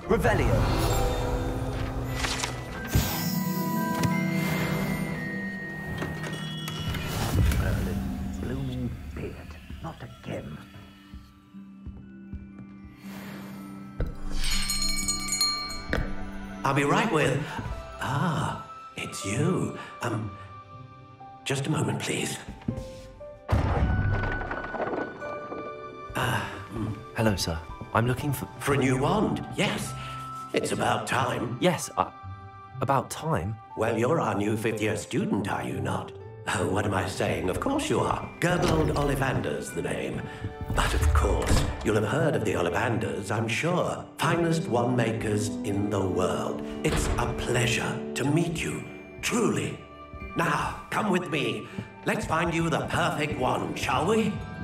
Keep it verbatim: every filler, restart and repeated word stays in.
Revelio. Merlin's blooming beard. Not again. I'll be right with... Ah, it's you. Um, just a moment, please. Ah, mm. Hello, sir. I'm looking for... For a new wand, yes. It's about time. Yes, uh, about time. Well, you're our new fifth-year student, are you not? Oh, what am I saying? Of course you are. Gerbold Ollivander's the name. But of course, you'll have heard of the Ollivanders, I'm sure. Finest wand makers in the world. It's a pleasure to meet you, truly. Now, come with me. Let's find you the perfect wand, shall we?